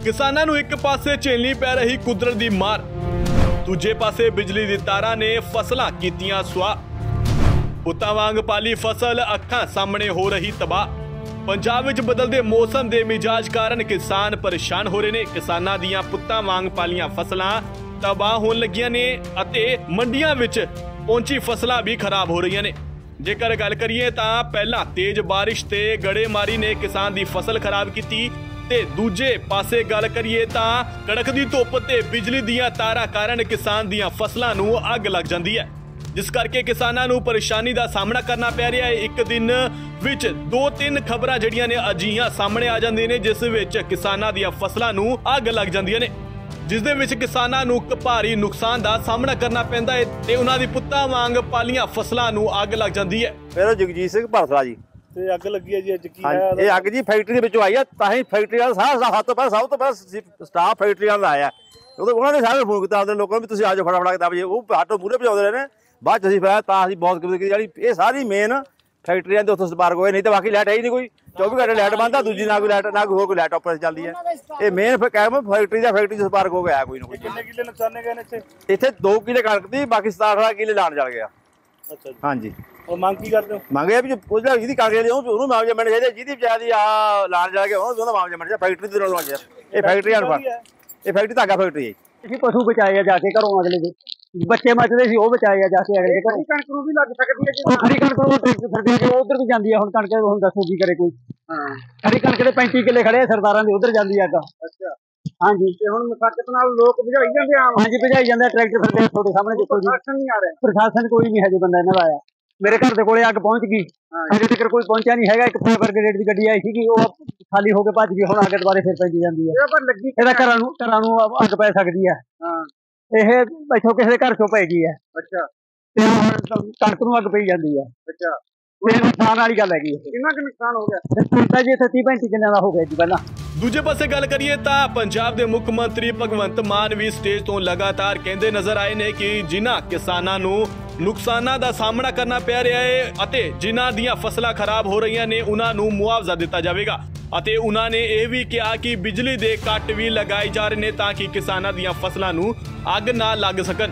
किसानां नूं एक पासे झेलनी पै रही कुदरत दी मार, दूजे पासे बिजली दी तारां ने फसलां कीतियां सुआह। पुत्तां वांग पाली फसल अखां सामने हो रही तबाह। पंजाब विच बदलदे मौसम दे मिजाज कारण किसान परेशान हो रहे ने। किसानां दियां पुत्तां वांग पालियां फसलां तबाह होण लगियां ने अते मंडियां विच पहुंची फसलां भी खराब हो रही ने। जेकर गल करिए तां पहलां तेज बारिश ते गड़ेमारी ने किसान दी फसल खराब कीती ते दूजे पासे गल करिए तां कड़कदी धुप्प ते बिजली दियां तारां कारण किसान दियां फसलां नूं अग लग जांदी है, जिस करके किसानां नूं परेशानी दा सामना करना पै रिहा है। एक दिन विच 2-3 खबरां जड़ियां ने अजिहियां सामने आ जांदियां ने जिस विच किसानां दियां फसलां नूं अग लग जांदियां ने, जिस दे विच किसानां नूं भारी नुकसान दा सामना करना पैंदा है ते उन्हां दी पुत्तां वांग पालियां फसलां नूं अग लग जांदी है। मेरा जगजीत सिंह भरसला जी ਤੇ ਅੱਗ ਲੱਗੀ ਹੈ ਜੀ ਅੱਜ ਕੀ हाँ ਹੈ ये अग जी फैक्ट्री के आई है, ताही फैक्ट्री सब तो पहला स्टाफ फैक्ट्री वाला आया उन्होंने सारे फोन किया अपने लोगों भी तुम आज फटाफट किताब जी वो आटो मूहरे भजाते रहे बाद अभी फिर अभी बहुत जी ये सारी मेन फैक्ट्रियां उत्थों स्पार्क होए, नहीं तो बाकी लाइट है ही नहीं कोई 24 घंटे लाइट बंद है, दूजी ना कोई लाइट ना कोई कोई लाइट ऑपरेशन चलती है। ये मेन कैम फैक्ट्री स्पार्क हो गया कोई ना कोई। ਕਿੰਨੇ ਕਿੱਲੇ ਨੁਕਸਾਨੇ ਗਏ ਨੇ ਇੱਥੇ? इतने 2 किले कणक थी, बाकी 17-18 किले लाण चल गया। ਅੱਛਾ ਜੀ, हाँ जी ਉਹ ਮੰਗ ਕੀ ਕਰਦੇ ਹੋ? ਮੰਗਿਆ ਵੀ ਉਹਦਾ ਜਿਹਦੀ ਕਾਗਜ਼ ਲਈ ਉਹਨੂੰ ਮਾਮਲੇ ਮਿਲਣੇ ਚਾਹੀਦੇ, ਜਿਹਦੀ ਵਿਚਾਰੀ ਆ ਲਾਣ ਜਾ ਕੇ ਉਹਦਾ ਮਾਮਲੇ ਮਿਲਣਾ ਚਾਹੀਦਾ। ਫੈਕਟਰੀ ਦੇ ਨਾਲ ਲੱਗ ਇਹ ਫੈਕਟਰੀ ਅਨਫਰ ਇਹ ਫੈਕਟਰੀ ਧਾਗਾ ਫੈਕਟਰੀ ਹੈ। ਅਸੀਂ ਪਸ਼ੂ ਬਚਾਏ ਆ ਜਾ ਕੇ ਘਰੋਂ, ਅਗਲੇ ਦੇ ਬੱਚੇ ਮੱਚਦੇ ਸੀ ਉਹ ਬਚਾਏ ਆ ਜਾ ਕੇ ਅਗਲੇ ਦੇ ਘਰੋਂ। ਕਣਕ ਨੂੰ ਵੀ ਲੱਗ ਸਕਦੀ ਹੈ ਜੀ, ਖੜੀ ਕਣਕ ਨੂੰ ਸਰਕਾਰ ਉਧਰ ਵੀ ਜਾਂਦੀ ਆ ਹੁਣ ਕਣਕ, ਹੁਣ ਦੱਸੋ ਕੀ ਕਰੇ ਕੋਈ। ਹਾਂ ਖੜੀ ਕਣਕ ਦੇ 35 ਕਿੱਲੇ ਖੜੇ ਆ ਸਰਦਾਰਾਂ ਦੇ, ਉਧਰ ਜਾਂਦੀ ਆ ਅੱਗ। ਅੱਛਾ ਹਾਂਜੀ ਤੇ ਹੁਣ ਮੁਸ਼ੱਕਤ ਨਾਲ ਲੋਕ ਭਜਾਈ ਜਾਂਦੇ ਆ? ਹਾਂਜੀ ਭਜਾਈ ਜਾਂਦੇ, ਟਰੈਕਟਰ ਫਿਰਦੇ ਤੁਹਾਡੇ ਸਾਹਮਣੇ ਦੇਖੋ ਜੀ। ਪ੍ਰਸ਼ਾਸਨ ਨਹੀਂ ਆ ਰਿਹਾ? ਪ੍ਰਸ਼ਾਸਨ ਕੋਈ ਨਹੀਂ ਹਜੇ ਬੰਦਾ ਇਹਨਾਂ ਦਾ ਆਇਆ। ਮੇਰੇ ਘਰ ਦੇ ਕੋਲੇ ਅੱਗ ਪਹੁੰਚ ਗਈ, ਹਜੇ ਤੱਕ ਕੋਈ ਪਹੁੰਚਿਆ ਨਹੀਂ ਹੈਗਾ। ਇੱਕ ਫਾਇਰ ਬ੍ਰਿਗੇਡ ਦੀ ਗੱਡੀ ਆਈ ਸੀਗੀ, ਉਹ ਖਾਲੀ ਹੋ ਕੇ ਭੱਜ ਗਈ, ਹੁਣ ਅੱਗ ਦੁਬਾਰੇ ਫਿਰ ਪੈਂਦੀ ਜਾਂਦੀ ਹੈ। ਇਹ ਪਰ ਲੱਗੀ ਇਹਦਾ ਘਰਾਂ ਨੂੰ ਅੱਗ ਪੈ ਸਕਦੀ ਹੈ। ਹਾਂ ਇਹ ਇੱਥੋਂ ਕਿਸੇ ਦੇ ਘਰ ਚੋਂ ਪੈ ਗਈ ਹੈ ਅੱਛਾ ਤੇ ਹੁਣ ਕਣਕ ਨੂੰ ਅੱਗ ਪਈ ਜਾਂਦੀ ਹੈ। ਅੱਛਾ ਇਹ ਨੁਕਸਾਨ ਵਾਲੀ ਗੱਲ ਹੈਗੀ। ਕਿੰਨਾ ਕੁ ਨੁਕਸਾਨ ਹੋ ਗਿਆ? ਤਾਂ ਜੀ ਇੱਥੇ 30-35 ਕਿੱਲਿਆਂ ਦਾ ਹੋ ਗਿਆ ਜੀ ਪਹਿਲਾਂ। ਦੂਜੇ ਪਾਸੇ ਗੱਲ ਕਰੀਏ ਤਾਂ ਪੰਜਾਬ ਦੇ ਮੁੱਖ ਮੰਤਰੀ ਭਗਵੰਤ ਮਾਨ ਵੀ ਸਟੇਜ ਤੋਂ ਲਗਾਤਾਰ ਕਹਿੰਦੇ ਨਜ਼ਰ ਆਏ ਨੇ ਕਿ ਜਿਨ੍ਹਾਂ ਕਿਸਾਨਾਂ ਨੂੰ ਨੁਕਸਾਨਾਂ ਦਾ ਸਾਹਮਣਾ ਕਰਨਾ ਪੈ ਰਿਹਾ ਹੈ ਅਤੇ ਜਿਨ੍ਹਾਂ ਦੀਆਂ ਫਸਲਾਂ ਖਰਾਬ ਹੋ ਰਹੀਆਂ ਨੇ ਉਹਨਾਂ ਨੂੰ ਮੁਆਵਜ਼ਾ ਦਿੱਤਾ ਜਾਵੇਗਾ ਅਤੇ ਉਹਨਾਂ ਨੇ ਇਹ ਵੀ ਕਿਹਾ ਕਿ ਬਿਜਲੀ ਦੇ ਕੱਟ ਵੀ ਲਗਾਏ ਜਾ ਰਹੇ ਨੇ ਤਾਂ ਕਿ ਕਿਸਾਨਾਂ ਦੀਆਂ ਫਸਲਾਂ ਨੂੰ ਅੱਗ ਨਾ ਲੱਗ ਸਕਣ।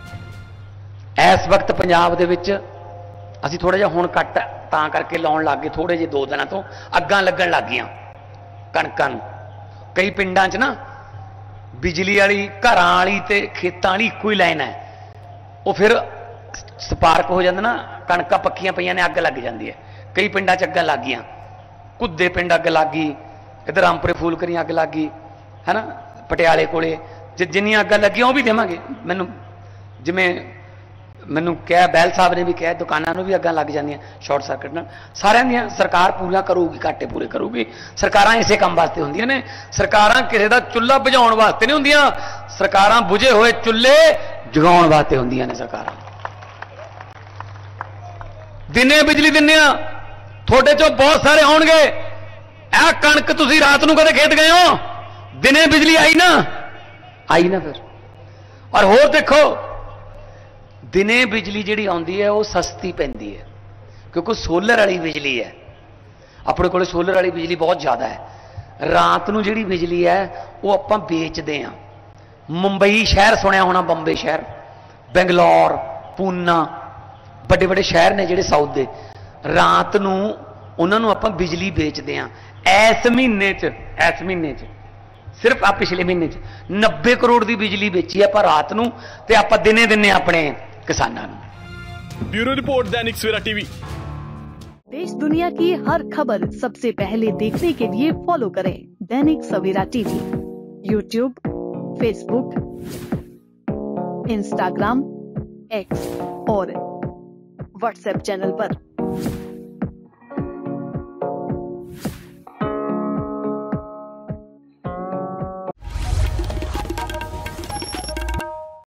ਇਸ ਵਕਤ ਪੰਜਾਬ ਦੇ ਵਿੱਚ ਅਸੀਂ ਥੋੜਾ ਜਿਹਾ ਹੁਣ ਕੱਟ ਤਾਂ ਕਰਕੇ ਲਾਉਣ ਲੱਗ ਗਏ, ਥੋੜੇ ਜਿਹੇ 2 ਦਿਨਾਂ ਤੋਂ ਅੱਗਾਂ ਲੱਗਣ ਲੱਗ ਗਈਆਂ ਕਣਕਾਂ ਨੂੰ। ਕਈ ਪਿੰਡਾਂ 'ਚ ਨਾ ਬਿਜਲੀ ਵਾਲੀ ਘਰਾਂ ਵਾਲੀ ਤੇ ਖੇਤਾਂ ਵਾਲੀ ਇੱਕੋ ਹੀ ਲਾਈਨ ਹੈ, ਉਹ ਫਿਰ ਸਪਾਰਕ ਹੋ ਜਾਂਦਾ ਨਾ, ਕਣਕਾਂ ਪੱਕੀਆਂ ਪਈਆਂ ਨੇ ਅੱਗ ਲੱਗ ਜਾਂਦੀ ਹੈ। ਕਈ ਪਿੰਡਾਂ 'ਚ ਅੱਗਾਂ ਲੱਗ ਗਈਆਂ, ਘੁੱਦੇ ਪਿੰਡ ਅੱਗ ਲੱਗ ਗਈ, ਇੱਧਰ ਰਾਮਪੁਰੇ ਫੂਲਕਰੀਆਂ ਅੱਗ ਲੱਗ ਗਈ ਹੈ ਨਾ, ਪਟਿਆਲੇ ਕੋਲੇ ਜਿੰਨੀਆਂ ਅੱਗਾਂ ਲੱਗੀਆਂ ਉਹ ਵੀ ਦੇਵਾਂਗੇ। ਜਿਵੇਂ ਮੈਨੂੰ ਕਿਹਾ ਬੈਲ ਸਾਹਿਬ ਨੇ ਵੀ ਕਿਹਾ ਦੁਕਾਨਾਂ ਨੂੰ ਵੀ ਅੱਗਾਂ ਲੱਗ ਜਾਂਦੀਆਂ ਸ਼ਾਰਟ ਸਰਕਟ ਨਾਲ। ਸਾਰਿਆਂ ਦੀਆਂ ਸਰਕਾਰ ਪੂਰੀਆਂ ਕਰੂਗੀ, ਘਾਟੇ ਪੂਰੇ ਕਰੂਗੀ। ਸਰਕਾਰਾਂ ਇਸੇ ਕੰਮ ਵਾਸਤੇ ਹੁੰਦੀਆਂ ਨੇ, ਸਰਕਾਰਾਂ ਕਿਸੇ ਦਾ ਚੁੱਲ੍ਹਾ ਬੁਝਾਉਣ ਵਾਸਤੇ ਨਹੀਂ ਹੁੰਦੀਆਂ, ਸਰਕਾਰਾਂ ਬੁਝੇ ਹੋਏ ਚੁੱਲ੍ਹੇ ਜਗਾਉਣ ਵਾਸਤੇ ਹੁੰਦੀਆਂ ਨੇ। ਸਰਕਾਰਾਂ ਦਿਨੇ ਬਿਜਲੀ ਦਿੰਦੇ ਆ, ਤੁਹਾਡੇ ਚੋਂ ਬਹੁਤ ਸਾਰੇ ਹੋਣਗੇ ਇਹ ਕਣਕ ਤੁਸੀਂ ਰਾਤ ਨੂੰ ਕਦੇ ਖੇਤ ਗਏ ਹੋ? ਦਿਨੇ ਬਿਜਲੀ ਆਈ ਨਾ ਫਿਰ। ਔਰ ਹੋਰ ਦੇਖੋ ਦਿਨੇ ਬਿਜਲੀ ਜਿਹੜੀ ਆਉਂਦੀ ਹੈ ਉਹ ਸਸਤੀ ਪੈਂਦੀ ਹੈ ਕਿਉਂਕਿ ਸੋਲਰ ਵਾਲੀ ਬਿਜਲੀ ਹੈ। ਆਪਣੇ ਕੋਲ ਸੋਲਰ ਵਾਲੀ ਬਿਜਲੀ ਬਹੁਤ ਜ਼ਿਆਦਾ ਹੈ। ਰਾਤ ਨੂੰ ਜਿਹੜੀ ਬਿਜਲੀ ਹੈ ਉਹ ਆਪਾਂ ਵੇਚਦੇ ਹਾਂ। ਮੁੰਬਈ ਸ਼ਹਿਰ ਸੁਣਿਆ ਹੋਣਾ, ਬੰਬੇ ਸ਼ਹਿਰ, ਬੰਗਲੌਰ, ਪੂਨਾ, ਵੱਡੇ ਵੱਡੇ ਸ਼ਹਿਰ ਨੇ ਜਿਹੜੇ ਸਾਊਥ ਦੇ, ਰਾਤ ਨੂੰ ਉਹਨਾਂ ਨੂੰ ਆਪਾਂ ਬਿਜਲੀ ਵੇਚਦੇ ਹਾਂ। ਇਸ ਮਹੀਨੇ 'ਚ ਸਿਰਫ ਆ ਪਿਛਲੇ ਮਹੀਨੇ 'ਚ 90 ਕਰੋੜ ਦੀ ਬਿਜਲੀ ਵੇਚੀ ਆਪਾਂ ਰਾਤ ਨੂੰ, ਤੇ ਆਪਾਂ ਦਿਨੇ ਦਿਨੇ ਆਪਣੇ किसानों। ब्यूरो रिपोर्ट, दैनिक सवेरा टीवी। देश दुनिया की हर खबर सबसे पहले देखने के लिए फॉलो करें Dainik Savera TV, YouTube, Facebook, Instagram, X और व्हाट्सएप चैनल पर।